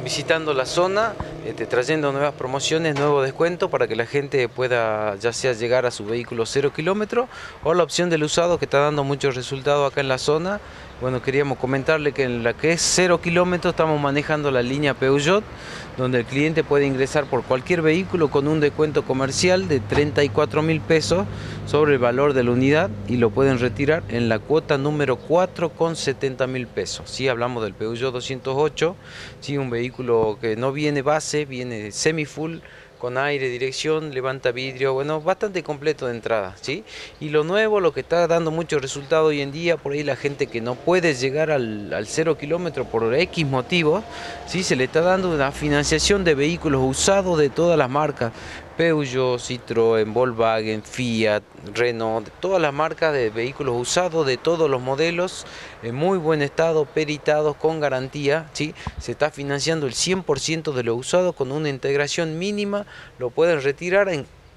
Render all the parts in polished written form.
visitando la zona, trayendo nuevas promociones, nuevos descuentos para que la gente pueda ya sea llegar a su vehículo 0 kilómetros o la opción del usado que está dando muchos resultados acá en la zona. Bueno, queríamos comentarle que en la que es 0 kilómetros estamos manejando la línea Peugeot, donde el cliente puede ingresar por cualquier vehículo con un descuento comercial de 34.000 pesos sobre el valor de la unidad y lo pueden retirar en la cuota número 4 con 70.000 pesos. Sí, hablamos del Peugeot 208, sí, un vehículo que no viene base, viene semi-full, con aire, dirección, levanta vidrio, bueno, bastante completo de entrada, ¿sí? Y lo nuevo, lo que está dando mucho resultado hoy en día, por ahí la gente que no puede llegar al 0 kilómetro por X motivos, ¿sí? Se le está dando una financiación de vehículos usados de todas las marcas, Peugeot, Citroën, Volkswagen, Fiat, Renault, de todas las marcas de vehículos usados, de todos los modelos, en muy buen estado, peritados, con garantía, ¿sí? Se está financiando el 100% de lo usado con una integración mínima, lo pueden retirar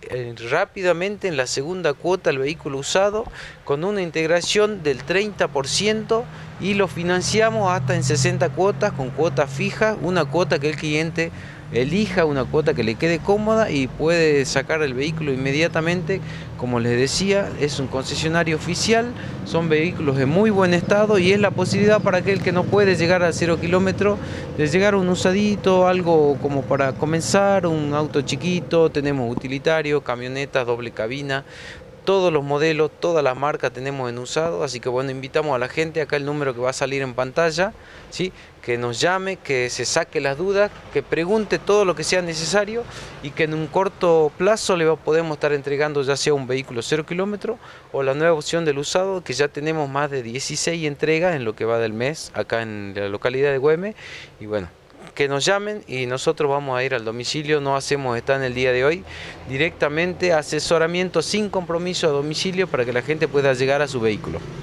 rápidamente en la segunda cuota el vehículo usado con una integración del 30% y lo financiamos hasta en 60 cuotas con cuotas fijas, una cuota que el cliente elija, una cuota que le quede cómoda y puede sacar el vehículo inmediatamente. Como les decía, es un concesionario oficial, son vehículos en muy buen estado y es la posibilidad para aquel que no puede llegar a 0 kilómetros de llegar a un usadito, algo como para comenzar, un auto chiquito. Tenemos utilitarios, camionetas, doble cabina, todos los modelos, todas las marcas tenemos en usado, así que bueno, invitamos a la gente, acá el número que va a salir en pantalla, ¿sí? Que nos llame, que se saque las dudas, que pregunte todo lo que sea necesario y que en un corto plazo le podemos estar entregando ya sea un vehículo 0 kilómetros o la nueva opción del usado, que ya tenemos más de 16 entregas en lo que va del mes acá en la localidad de Güemes. Y bueno, que nos llamen y nosotros vamos a ir al domicilio, no hacemos estar en el día de hoy, directamente asesoramiento sin compromiso a domicilio para que la gente pueda llegar a su vehículo.